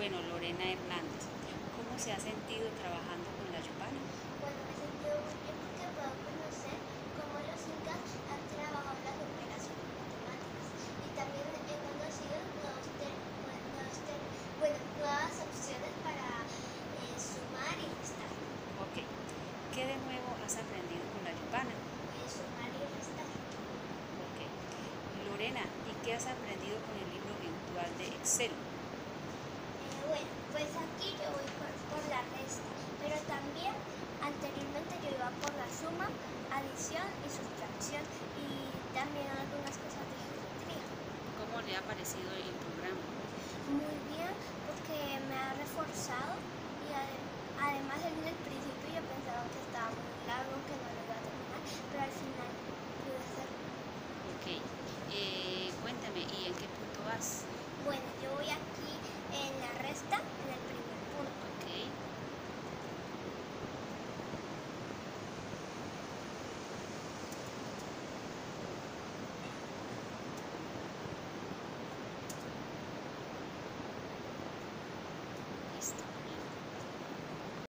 Bueno, Lorena Hernández, ¿cómo se ha sentido trabajando con la Yupana? Bueno, me he sentido muy bien porque puedo conocer cómo los incas han trabajado las operaciones matemáticas y también he conocido nuevas opciones para sumar y restar. Ok, ¿qué de nuevo has aprendido con la Yupana? Sumar y restar. Ok, Lorena, ¿y qué has aprendido con el libro virtual de Excel? Bueno, pues aquí yo voy por la resta, pero también anteriormente yo iba por la suma, adición y sustracción y también algunas cosas de geometría. ¿Cómo le ha parecido el programa? Muy bien, porque me ha reforzado y además en el principio yo pensaba que estaba muy largo, que no lo iba a terminar, pero al final pude hacerlo. Ok, cuéntame, ¿y en qué punto vas? Bueno, yo voy aquí